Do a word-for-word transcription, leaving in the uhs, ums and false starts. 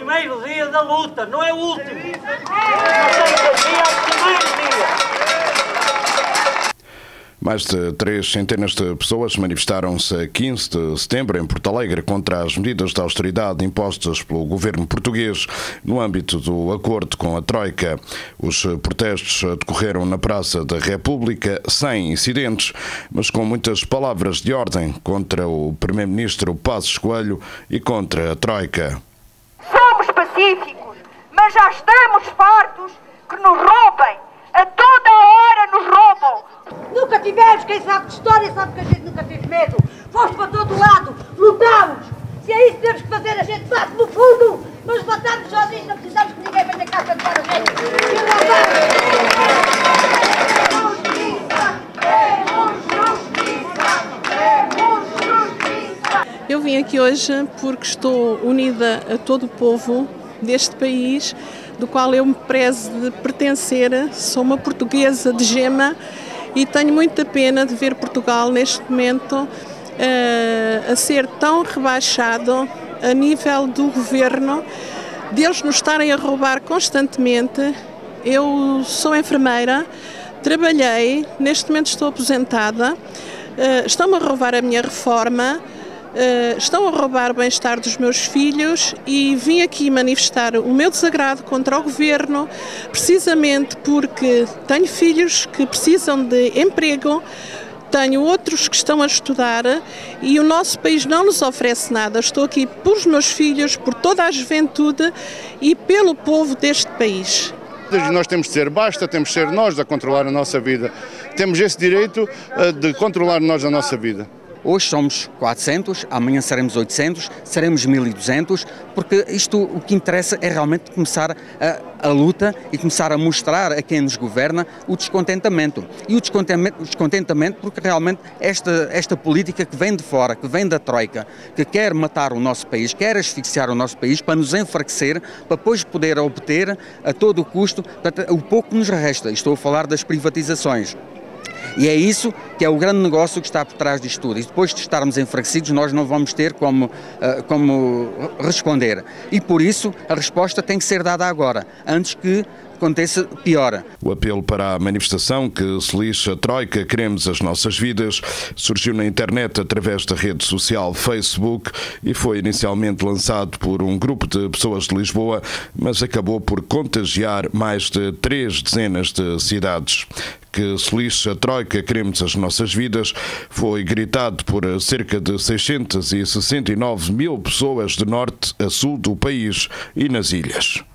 primeiro dia da luta, não é o último. Não sei que dia é o primeiro dia. Mais de três centenas de pessoas manifestaram-se a quinze de setembro em Porto Alegre contra as medidas de austeridade impostas pelo governo português no âmbito do acordo com a Troika. Os protestos decorreram na Praça da República sem incidentes, mas com muitas palavras de ordem contra o primeiro-ministro Passos Coelho e contra a Troika. Somos pacíficos, mas já estamos fartos que nos roubem. A toda a hora nos roubam. Nunca tivemos, quem sabe de história sabe que a gente nunca teve medo. Fomos para todo lado, lutámos. Se é isso que temos que fazer, a gente bate no fundo. Mas levantarmos sozinhos, não precisamos que ninguém venha cá cantar a gente. Eu vim aqui hoje porque estou unida a todo o povo deste país, do qual eu me prezo de pertencer. Sou uma portuguesa de gema e tenho muita pena de ver Portugal neste momento uh, a ser tão rebaixado a nível do governo, deles nos estarem a roubar constantemente. Eu sou enfermeira, trabalhei, neste momento estou aposentada, uh, estão-me a roubar a minha reforma. Uh, estão a roubar o bem-estar dos meus filhos e vim aqui manifestar o meu desagrado contra o governo, precisamente porque tenho filhos que precisam de emprego, tenho outros que estão a estudar e o nosso país não nos oferece nada. Estou aqui por os meus filhos, por toda a juventude e pelo povo deste país. Nós temos de ser basta, temos de ser nós a controlar a nossa vida. Temos esse direito uh, de controlar nós a nossa vida. Hoje somos quatrocentos, amanhã seremos oitocentos, seremos mil e duzentos, porque isto o que interessa é realmente começar a, a luta e começar a mostrar a quem nos governa o descontentamento. E o descontentamento, o descontentamento porque realmente esta, esta política que vem de fora, que vem da Troika, que quer matar o nosso país, quer asfixiar o nosso país para nos enfraquecer, para depois poder obter a todo o custo o pouco que nos resta. Estou a falar das privatizações. E é isso que é o grande negócio que está por trás disto tudo. E depois de estarmos enfraquecidos, nós não vamos ter como, uh, como responder. E por isso a resposta tem que ser dada agora, antes que aconteça pior. O apelo para a manifestação que se lixa a Troika, queremos as nossas vidas, surgiu na internet através da rede social Facebook e foi inicialmente lançado por um grupo de pessoas de Lisboa, mas acabou por contagiar mais de três dezenas de cidades. Que se lixe a Troika, queremos as nossas vidas, foi gritado por cerca de seiscentas e sessenta e nove mil pessoas de norte a sul do país e nas ilhas.